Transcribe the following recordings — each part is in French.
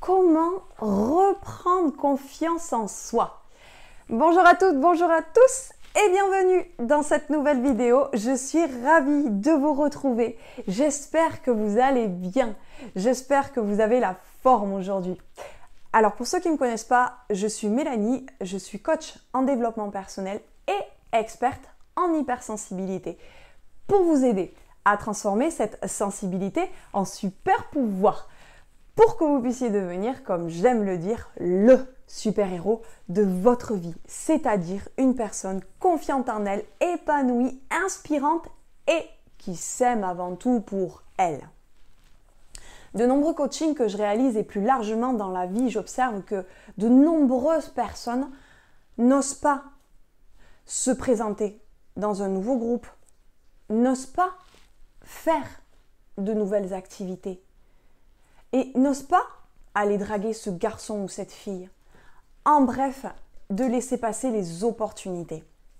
comment reprendre confiance en soi. Bonjour à toutes, bonjour à tous et bienvenue dans cette nouvelle vidéo. Je suis ravie de vous retrouver. J'espère que vous allez bien. J'espère que vous avez la forme aujourd'hui. Alors pour ceux qui ne me connaissent pas, je suis Mélanie, je suis coach en développement personnel et experte en hypersensibilité pour vous aider à transformer cette sensibilité en super pouvoir pour que vous puissiez devenir, comme j'aime le dire, le super-héros de votre vie, c'est-à-dire une personne confiante en elle, épanouie, inspirante et qui s'aime avant tout pour elle. De nombreux coachings que je réalise et plus largement dans la vie, j'observe que de nombreuses personnes n'osent pas se présenter dans un nouveau groupe, n'osent pas faire de nouvelles activités et n'osent pas aller draguer ce garçon ou cette fille. En bref, de laisser passer les opportunités.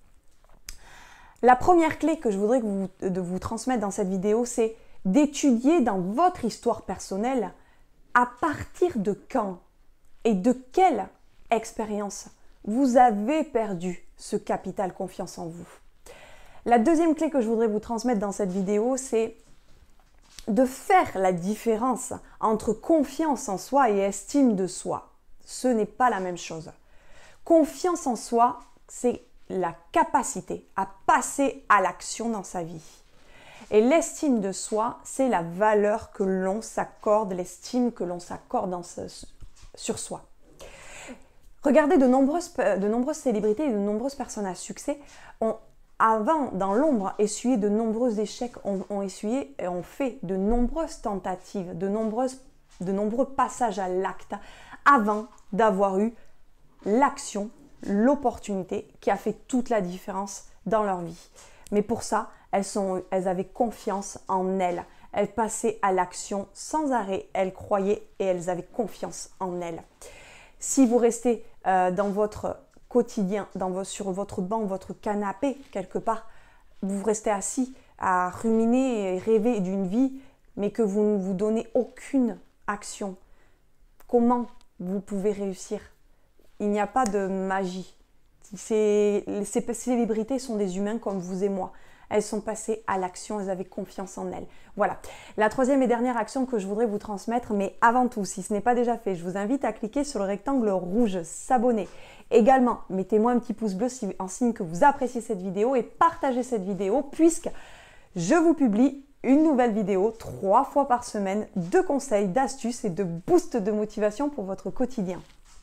La première clé que je voudrais vous transmettre dans cette vidéo, c'est d'étudier dans votre histoire personnelle à partir de quand et de quelle expérience vous avez perdu ce capital confiance en vous. La deuxième clé que je voudrais vous transmettre dans cette vidéo, c'est de faire la différence entre confiance en soi et estime de soi. Ce n'est pas la même chose. Confiance en soi, c'est la capacité à passer à l'action dans sa vie. Et l'estime de soi, c'est la valeur que l'on s'accorde, l'estime que l'on s'accorde sur soi. Regardez de nombreuses célébrités et de nombreuses personnes à succès ont avant, dans l'ombre, essuyé de nombreux échecs, ont essuyé et ont fait de nombreuses tentatives, de nombreux passages à l'acte avant d'avoir eu l'action, l'opportunité qui a fait toute la différence dans leur vie. Mais pour ça, elles avaient confiance en elles. Elles passaient à l'action sans arrêt. Elles croyaient et elles avaient confiance en elles. Si vous restez dans votre quotidien, sur votre banc, votre canapé, quelque part, vous restez assis à ruminer et rêver d'une vie, mais que vous ne vous donnez aucune action, comment vous pouvez réussir? Il n'y a pas de magie. Ces célébrités sont des humains comme vous et moi. Elles sont passées à l'action, elles avaient confiance en elles. Voilà. La troisième et dernière action que je voudrais vous transmettre, mais avant tout, si ce n'est pas déjà fait, je vous invite à cliquer sur le rectangle rouge, s'abonner. Également, mettez-moi un petit pouce bleu en signe que vous appréciez cette vidéo et partagez cette vidéo puisque je vous publie une nouvelle vidéo 3 fois par semaine de conseils, d'astuces et de boosts de motivation pour votre quotidien.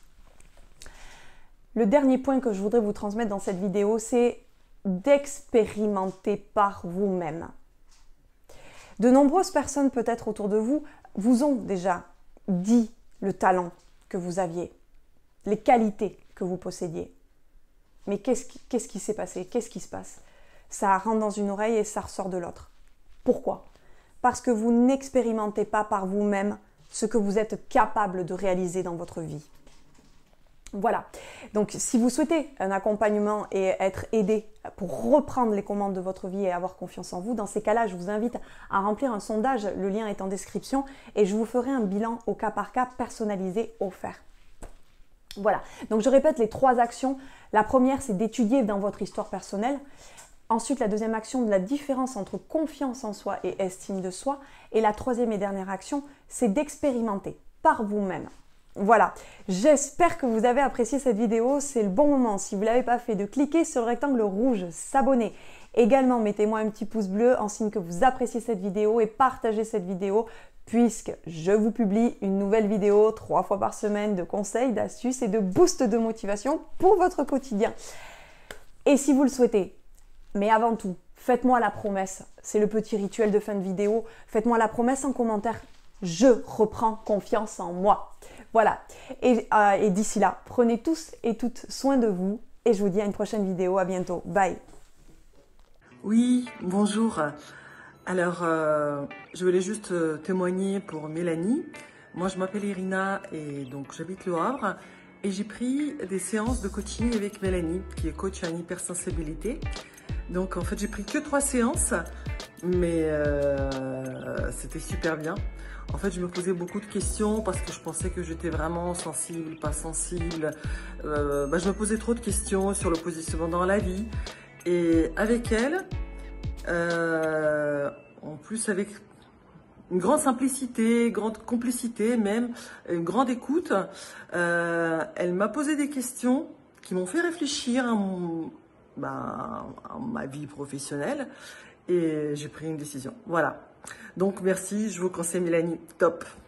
Le dernier point que je voudrais vous transmettre dans cette vidéo, c'est d'expérimenter par vous-même. De nombreuses personnes peut-être autour de vous vous ont déjà dit le talent que vous aviez, les qualités que vous possédiez. Mais qu'est-ce qui s'est passé? Qu'est-ce qui se passe? Ça rentre dans une oreille et ça ressort de l'autre. Pourquoi? Parce que vous n'expérimentez pas par vous-même ce que vous êtes capable de réaliser dans votre vie. Voilà, donc si vous souhaitez un accompagnement et être aidé pour reprendre les commandes de votre vie et avoir confiance en vous, dans ces cas-là, je vous invite à remplir un sondage, le lien est en description, et je vous ferai un bilan au cas par cas personnalisé offert. Voilà, donc je répète les 3 actions. La première, c'est d'étudier dans votre histoire personnelle. Ensuite, la deuxième action, de la différence entre confiance en soi et estime de soi. Et la troisième et dernière action, c'est d'expérimenter par vous-même. Voilà, j'espère que vous avez apprécié cette vidéo. C'est le bon moment, si vous ne l'avez pas fait, de cliquer sur le rectangle rouge, s'abonner. Également, mettez-moi un petit pouce bleu en signe que vous appréciez cette vidéo et partagez cette vidéo puisque je vous publie une nouvelle vidéo 3 fois par semaine de conseils, d'astuces et de boosts de motivation pour votre quotidien. Et si vous le souhaitez, mais avant tout, faites-moi la promesse, c'est le petit rituel de fin de vidéo, faites-moi la promesse en commentaire, je reprends confiance en moi. Voilà, et d'ici là, prenez tous et toutes soin de vous et je vous dis à une prochaine vidéo, à bientôt, bye. Oui, bonjour. Alors, je voulais juste témoigner pour Mélanie. Moi, je m'appelle Irina et donc j'habite Le Havre et j'ai pris des séances de coaching avec Mélanie, qui est coach en hypersensibilité. Donc, en fait, j'ai pris que 3 séances mais c'était super bien. En fait, je me posais beaucoup de questions parce que je pensais que j'étais vraiment sensible, pas sensible. Je me posais trop de questions sur le positionnement dans la vie. Et avec elle, en plus avec une grande simplicité, grande complicité même, une grande écoute, elle m'a posé des questions qui m'ont fait réfléchir à ma vie professionnelle et j'ai pris une décision. Voilà. Donc merci, je vous conseille Mélanie, top.